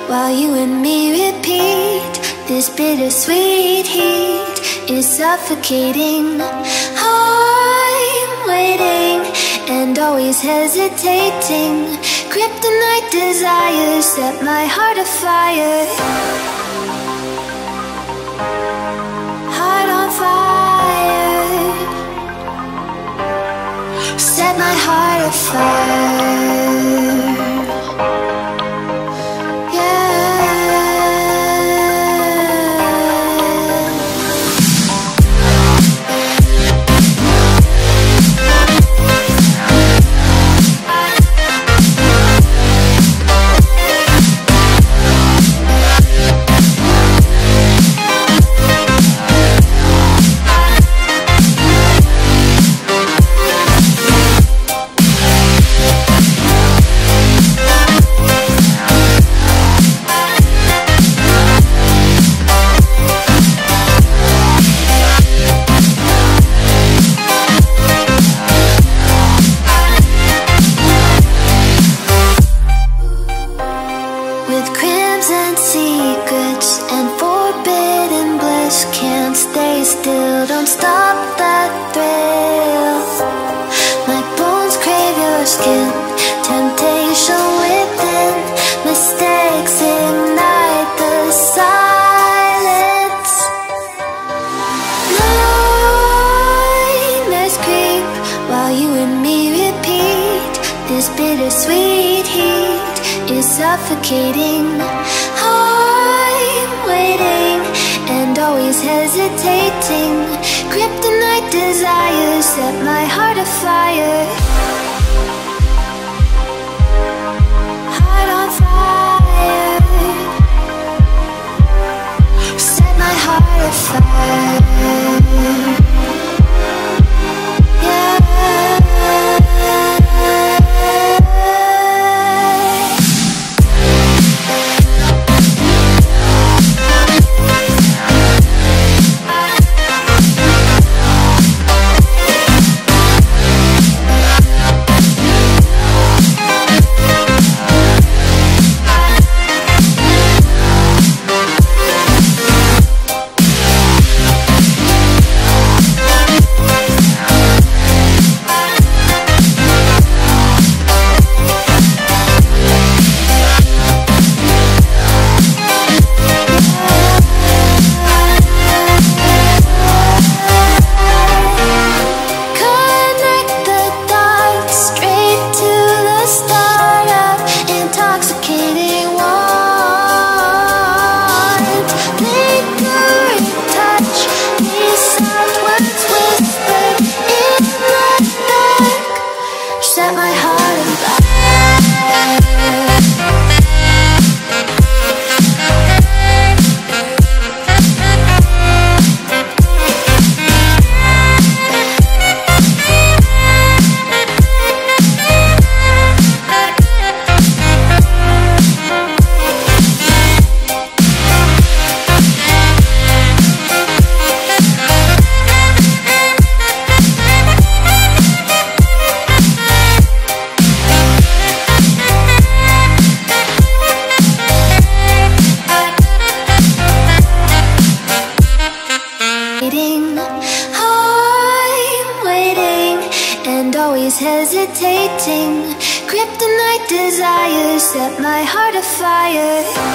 while you and me repeat. This bittersweet heat is suffocating. I'm waiting and always hesitating. Kryptonite desires set my heart afire. Heart on fire. Set my heart afire. With crimson secrets and forbidden bliss, can't stay still, don't stop that thrill. My bones crave your skin, temptation within, mistakes ignite the silence. Nightmares creep while you and me repeat. This bittersweet heat is suffocating. I'm waiting and always hesitating. Kryptonite desires set my heart afire. Heart on fire. Set my heart afire. Set my heart on fire. I'm waiting and always hesitating. Kryptonite desires set my heart afire.